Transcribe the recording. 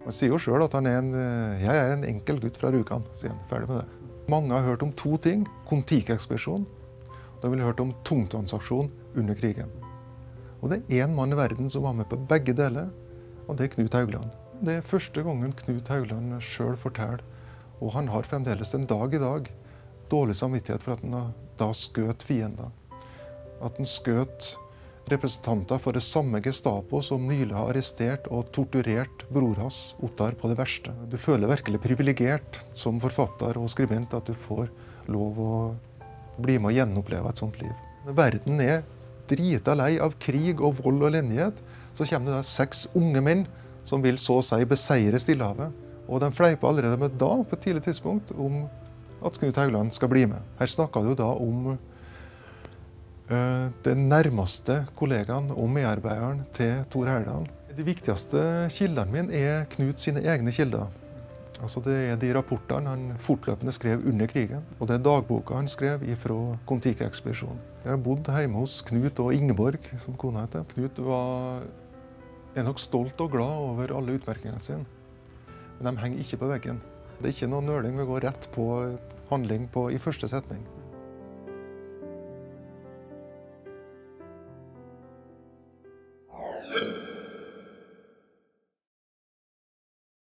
Han sier jo selv at jeg er en enkel gutt fra Rjukan, sier han. Ferdig med det. Mange har hørt om to ting. Kon-Tiki-ekspedisjonen. De ville hørt om tungtvannsaksjon under krigen. Og det er en mann i verden som var med på begge deler, og det er Knut Haugland. Det er første gangen Knut Haugland selv forteller, og han har fremdeles den dag i dag dårlig samvittighet for at han da skjøt fiender. At han skjøt representanter for det samme Gestapo som nylig har arrestert og torturert bror hans, Ottar, på det verste. Du føler virkelig privilegert som forfatter og skribent at du får lov å bli med å gjenoppleve et sånt liv. Når verden er drita lei av krig og vold og elendighet, så kommer det da 6 unge menn som vil så å si beseire Stillehavet. Og de fleiper allerede med da, på et tidlig tidspunkt, om at Knut Haugland skal bli med. Her snakket du da om den nærmeste kollegaen og medarbeideren til Thor Heyerdahl. De viktigste kildene mine er Knut sine egne kilder. Altså det er de rapportene han fortløpende skrev under krigen, og det er dagboka han skrev fra Kon-Tiki-ekspedisjonen. Jeg har bodd hjemme hos Knut og Ingeborg, som kona heter. Knut er nok stolt og glad over alle utmerkingene sine, men de henger ikke på veggen. Det er ikke noe nøling med å gå rett på handling i første setning.